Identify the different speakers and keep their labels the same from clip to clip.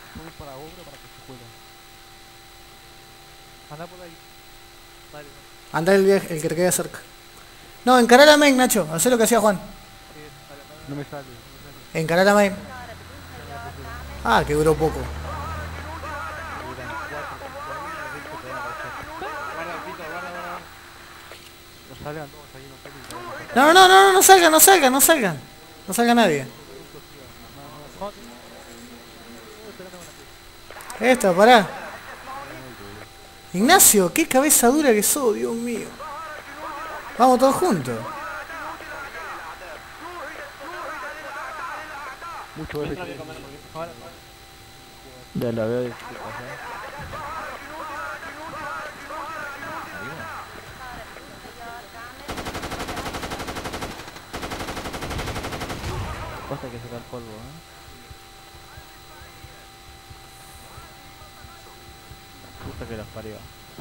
Speaker 1: Voy para obra para que se pueda. Anda por ahí. Dale, dale.
Speaker 2: Andá el que te quede cerca. No, encará la main, Nacho. Hacé lo que hacía Juan.
Speaker 1: Sí, eso, dale, anda,
Speaker 3: No
Speaker 1: anda.
Speaker 3: me sale, no me sale.
Speaker 2: Encará la main.
Speaker 1: Ya me la puse ya.
Speaker 2: Ah, que duró poco.
Speaker 1: Duran 4 o 5 ahí y el resto te van a agachar.
Speaker 4: Guarda, Pito, guarda, guarda, guarda.
Speaker 1: No salgan todos ahí, no salgan y te van a matar.
Speaker 2: No, no, no, no, no salgan, no salgan, no salgan. No salga nadie.
Speaker 1: Justo siga. No, no, no. Esperando con la pieza.
Speaker 2: Esta, pará.
Speaker 1: Ay, boludo.
Speaker 2: Ignacio, qué cabeza dura que sos, Dios mío. Vamos todos juntos.
Speaker 1: Mucho F
Speaker 4: Entra
Speaker 1: que
Speaker 4: bien, comer muy bien.
Speaker 1: ahora.
Speaker 3: Ya la veo de qué pasa. Arriba. Basta que sacar polvo, ¿eh? Puta que las parió.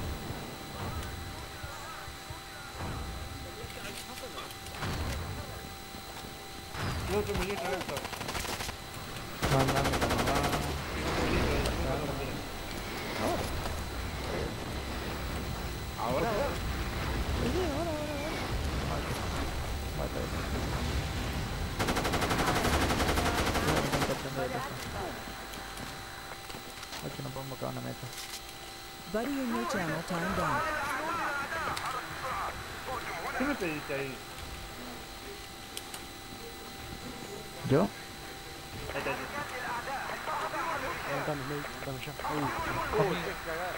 Speaker 4: No, tu muñeco, Héctor.
Speaker 3: Mándame la mamá.
Speaker 4: Tengo un muñeco,
Speaker 3: Claro.
Speaker 4: mira.
Speaker 3: Ahora.
Speaker 4: ¿Ahora?
Speaker 3: Sí, sí, ahora. Mata eso. No, me están cachando de casa. Aquí no podemos acabar una meta.
Speaker 5: Buddy in your channel timed out.
Speaker 4: ¿Qué me pediste ahí?
Speaker 3: ¿Yo?
Speaker 4: Ahí está, ahí está.
Speaker 1: Levantame, levantame ya.
Speaker 4: Qué cagada.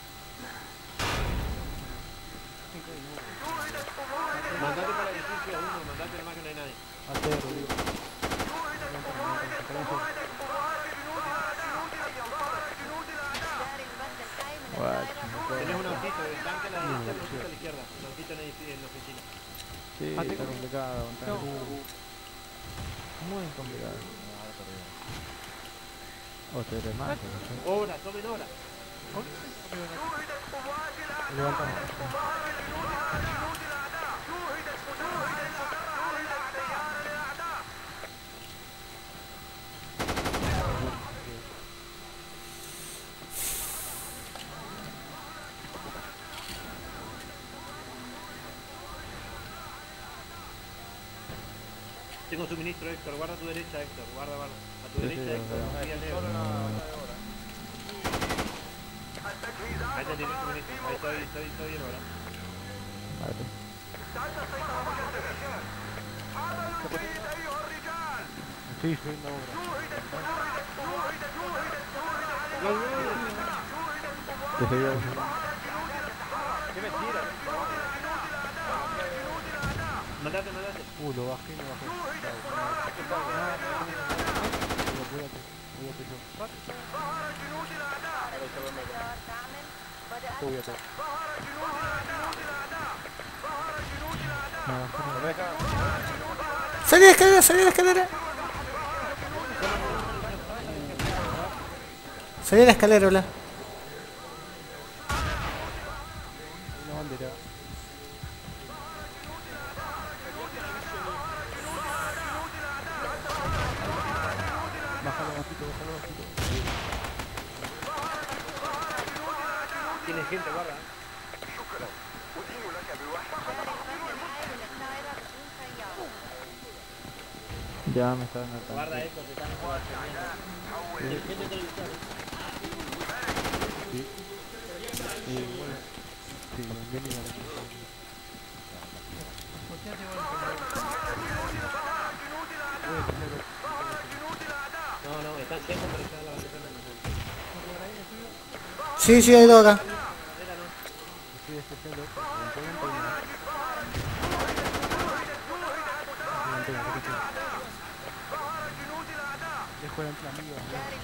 Speaker 4: Mandate para el edificio uno, mandate nomás que no hay nadie.
Speaker 1: Acero, digo. Levantame, sacame eso.
Speaker 3: Guacho, no
Speaker 4: Tenés un
Speaker 3: puedo.
Speaker 4: autito, el tanque a la derecha, un autito a la izquierda. Un autito en la oficina.
Speaker 3: Sí, está complicado. Está
Speaker 1: No.
Speaker 3: muy complicado. O te remato, no sé.
Speaker 4: Hora, tomen hora.
Speaker 1: Levantame.
Speaker 4: Tengo suministro, Héctor. Guarda a tu derecha, Héctor. Guarda, guarda. A tu
Speaker 3: Sí,
Speaker 4: derecha,
Speaker 3: sí,
Speaker 4: Héctor.
Speaker 3: lo veo.
Speaker 4: Ahí al negro. Ahí está, tienes suministro. Ahí estoy en hora.
Speaker 3: Vale.
Speaker 1: Sí, estoy en la obra.
Speaker 3: Te seguí.
Speaker 4: ¡Qué mentira! Mandate.
Speaker 1: Lo bajé y lo bajé. Voy a yo. Yo voy a hacer.
Speaker 2: Salí de escalera, salí de escalera. Salí de la escalera, hola.
Speaker 1: Una bandera. Bájalo bajito, bájalo bajito.
Speaker 4: Tiene gente, guarda.
Speaker 3: Ya me estaban
Speaker 4: Guarda,
Speaker 3: atacando.
Speaker 4: Héctor, te están defendiendo. Gente televisor.
Speaker 1: Sí. Bueno. Sí, bienvenido a la casa.
Speaker 4: No, están cerca, pero está en la bandera.
Speaker 2: Sí, sí, hay dos acá.
Speaker 4: Bandera no.
Speaker 1: Estoy especial, eventualmente una. Dejo el amigo.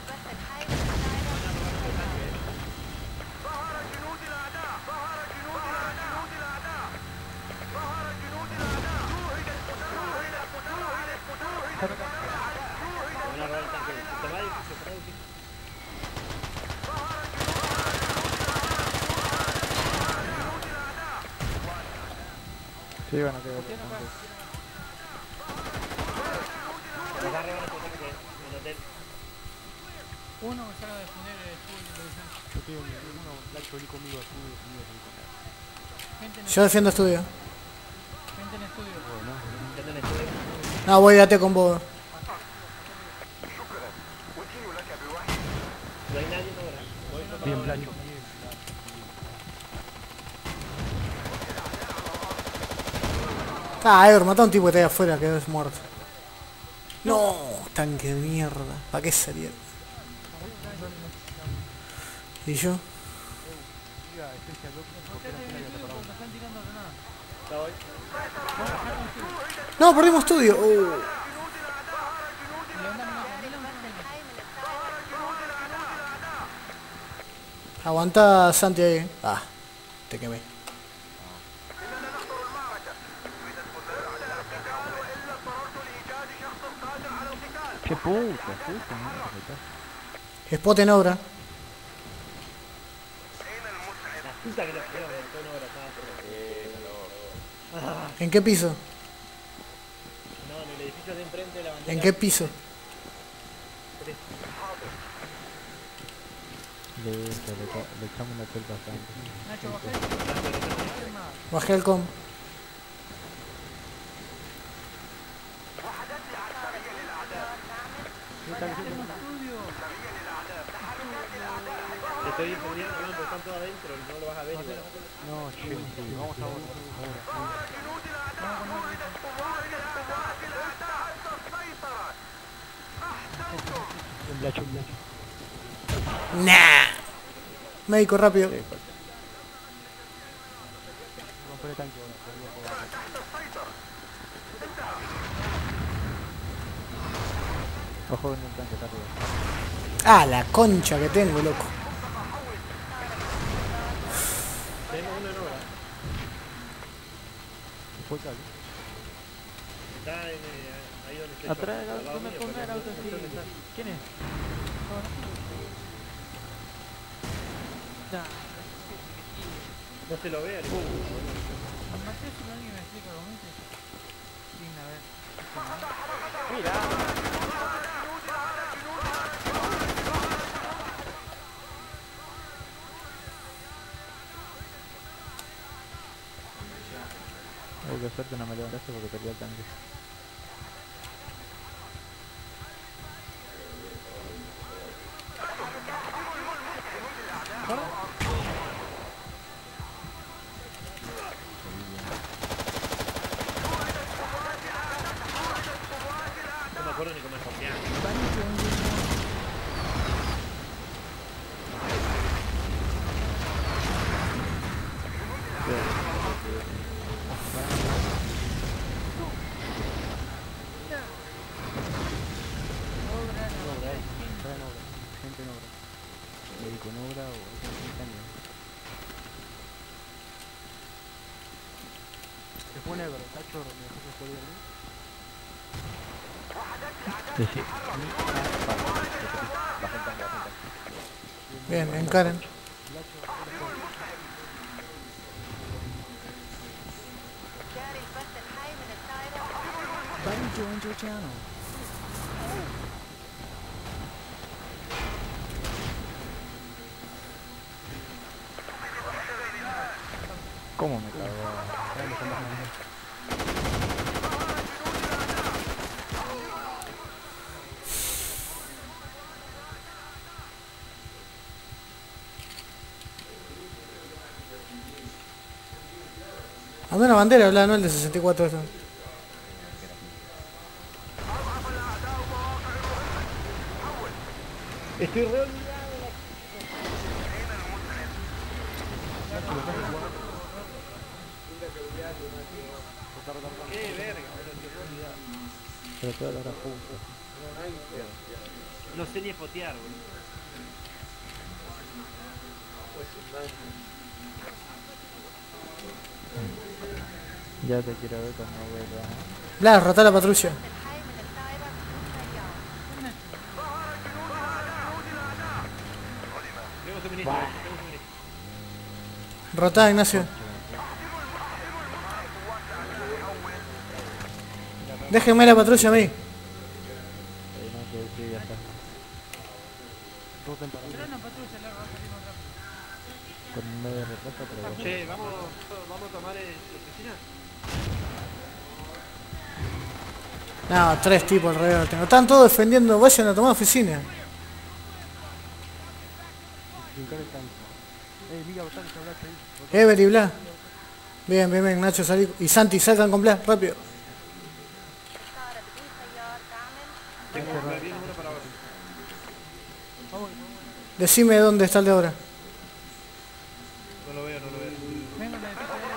Speaker 4: Te van a robar el tanque. Te va a edificio, te va a edificio.
Speaker 3: Sí, van a quedar.
Speaker 4: Les va a robar el tanque en hotel.
Speaker 1: Uno que salga a defender el escudo de televisión.
Speaker 6: Yo tengo uno, Lacho, vení conmigo a estudio, conmigo, vení conmigo.
Speaker 1: Gente en
Speaker 2: Yo defiendo estudio.
Speaker 1: Gente en estudio.
Speaker 6: Bueno,
Speaker 4: Ya tenés todo.
Speaker 2: No, voy a date con vos.
Speaker 4: No hay nadie ahora. Voy solo
Speaker 6: bien,
Speaker 4: ahora.
Speaker 6: Lacho, bien.
Speaker 2: Ah, Ever, matá a un tipo que está ahí afuera, quedó muerto. No, tanque de mierda. ¿Para qué salieron? ¿Y yo?
Speaker 6: Diga, Especial Doc, ¿por qué
Speaker 1: Ustedes
Speaker 6: no
Speaker 1: en
Speaker 6: tiene que
Speaker 1: estudio
Speaker 6: preparar?
Speaker 1: porque están tirando granadas.
Speaker 4: Ya voy.
Speaker 2: No, perdimos estudio.
Speaker 1: Levantame una
Speaker 2: Aguanta Santi ahí. Ah, te quemé.
Speaker 3: Qué puta, justo, mierda.
Speaker 2: Spot en obra.
Speaker 4: La puta que lo pegaron, todo no abrazado.
Speaker 2: ¿En qué piso?
Speaker 4: No, en el edificio de enfrente de la bandera.
Speaker 2: ¿En qué piso?
Speaker 3: Le echamos la culpa bastante.
Speaker 1: Nacho, bajá el nada.
Speaker 2: Bajé el com.
Speaker 4: Te estoy defendiendo, no, porque están todos adentro, no lo vas a ver igual.
Speaker 6: No, che, sí, vamos a ahora. Un Lacho, un Lacho.
Speaker 2: Nah. Médico rápido.
Speaker 6: Romper el tanque ahora, por Dios, por abajo.
Speaker 3: Ojo en el tanque, está arriba.
Speaker 2: Ah, la concha que tengo, loco.
Speaker 4: Tenemos uno en obra.
Speaker 6: Fue cali.
Speaker 4: Está en, ahí donde estoy yo.
Speaker 3: Atrás,
Speaker 4: Al lado
Speaker 3: ¿dónde
Speaker 4: mío,
Speaker 3: pone
Speaker 4: pero
Speaker 3: el auto
Speaker 4: no sé
Speaker 3: así?
Speaker 4: dónde está.
Speaker 3: ¿Quién es?
Speaker 1: Ya.
Speaker 4: No se lo ve, al
Speaker 1: Maté si alguien me explica cómo hice. Sin haber.
Speaker 3: Qué suerte no me levantaste porque perdí el tanque.
Speaker 4: No me acuerdo ni cómo es confiar.
Speaker 5: Buddy joined your channel.
Speaker 6: Está en obra, gente en obra. Médico en obra o también. Se pone Ever, Lacho, me dejó que podía abrir.
Speaker 3: Sí.
Speaker 2: Bien, encaren.
Speaker 5: Buddy joined your channel.
Speaker 3: ¿Cómo me cagó?
Speaker 2: Anda una bandera, habla, no el de 64 esto.
Speaker 4: Estoy re olvidado. Qué verga, boludo, estoy re olvidado.
Speaker 3: Pero toda la hora puta.
Speaker 4: No sé ni fotear, boludo.
Speaker 3: Ya te quiero ver cuando vuelva.
Speaker 2: Blas, rota la patrulla.
Speaker 4: Tengo suministro, tengo suministro.
Speaker 2: Rota, Ignacio. Déjenme la patrulla a mí.
Speaker 3: No, que sí, ya está.
Speaker 6: todos en paralelo.
Speaker 1: Pero una patrulla larga va a salir más rápido.
Speaker 3: Con un medio retraso, pero bueno.
Speaker 4: Che, vamos a tomar la oficina.
Speaker 2: No, 3 tipos alrededor. Tengo. Están todos defendiendo. Vayan a tomar oficina.
Speaker 6: Brincar el tanque. Mira, botán, que hablaste ahí.
Speaker 2: Ever y Bla. Bien, bien, bien. Nacho, salí. Y Santi, salgan con Bla. Rápido.
Speaker 4: Tengo viene uno para abajo.
Speaker 2: Decime dónde está el de ahora.
Speaker 4: No lo veo.
Speaker 1: Vengo en la defensa de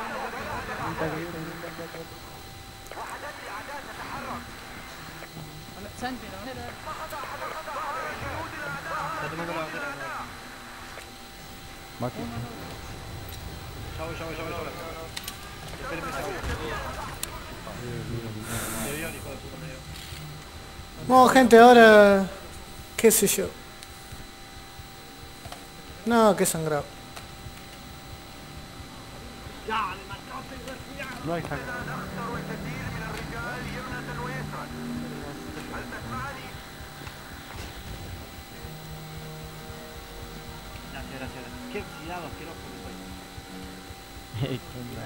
Speaker 1: Hola, Santi, la bandera.
Speaker 4: Está tomando la bandera.
Speaker 3: Mati.
Speaker 4: Ya voy. Espérenme, ya voy. Me vio el hijo de puta, me vio.
Speaker 2: No, gente, ahora... ¿Qué sé yo? No, qué sangrado.
Speaker 6: No hay sangre.
Speaker 4: Gracias. Qué oxidado asqueroso que soy.
Speaker 3: ¿Qué onda?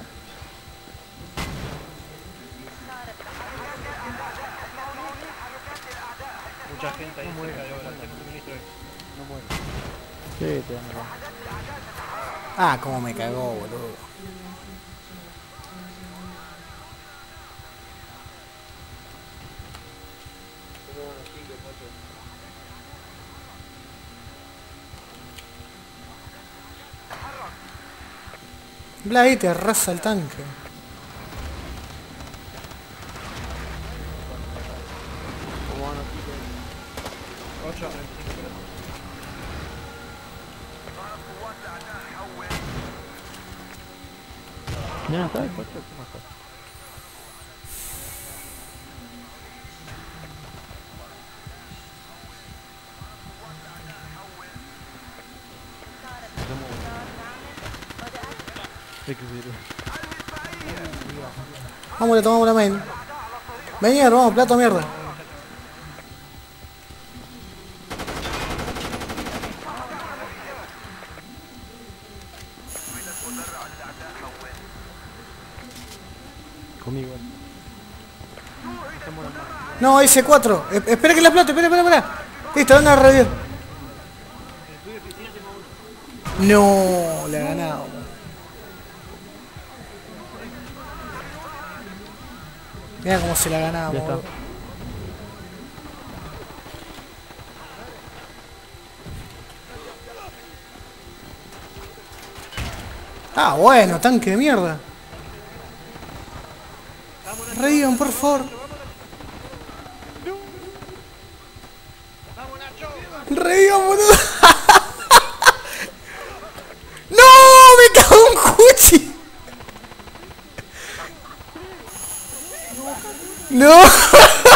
Speaker 4: Mucha gente ahí cerca de ahora. Tengo suministro de...
Speaker 6: No muere.
Speaker 3: Sí, te amo.
Speaker 2: Ah, cómo me cagó, boludo. Bla, ahí te arrasa el tanque.
Speaker 6: Como van aquí,
Speaker 4: 8 a 35 por eso.
Speaker 3: No, está de 4, ¿cómo está?
Speaker 2: Vamos, le tomamos la main. Vení, vamos, plato mierda.
Speaker 3: Conmigo.
Speaker 2: No, hice 4. Espera que la plate, espera. Listo, venga a revivir. No, le ha ganado. Mira cómo se la ganamos.
Speaker 3: Ya está.
Speaker 2: Boludo. Ah, bueno, tanque de mierda. Reían, por favor. Reían, boludo. ¡No! ¡Me cago un cuchi! ¡No!